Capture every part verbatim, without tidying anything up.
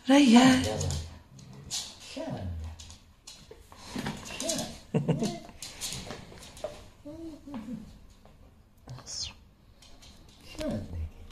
Raya. Känn. Känn. Känn.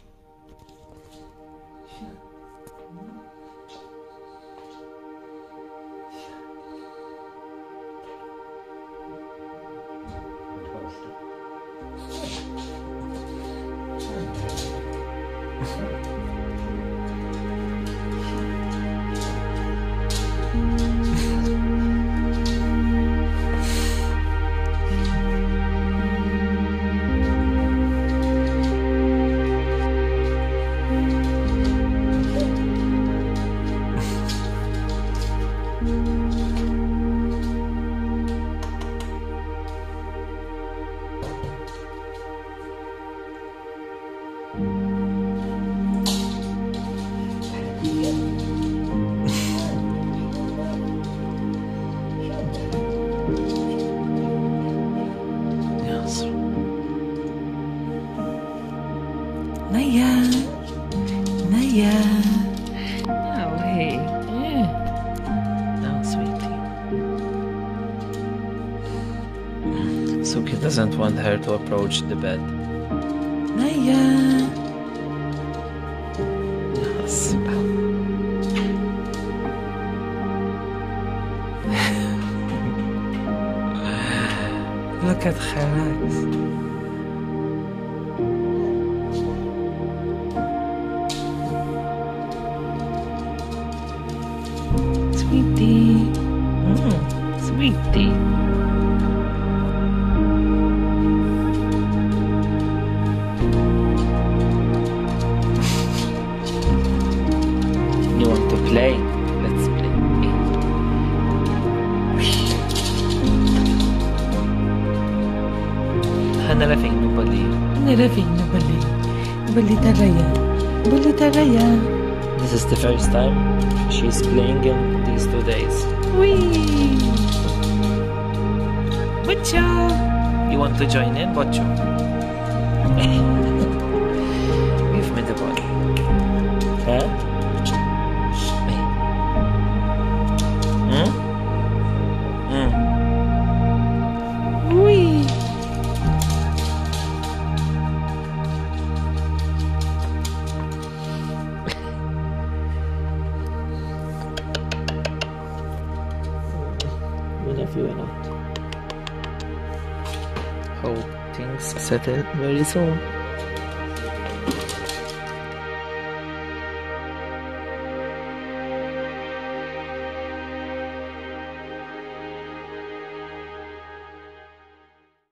Naya. Naya. Oh, hey. Yeah. No, sweetie. Suki doesn't want her to approach the bed. Naya. Yes. Look at her eyes. Sweetie. Mm, sweetie. You want to play? Let's play. Hanarafing nubali. Hanarafing nubali. Nubali taraya. Nubali taraya. This is the first time she's playing in these two days. Whee! Bacho! You want to join in, Bacho? Give me the ball. Huh? Hmm? Hmm. Whee! We love you a lot. Hope things settle very soon.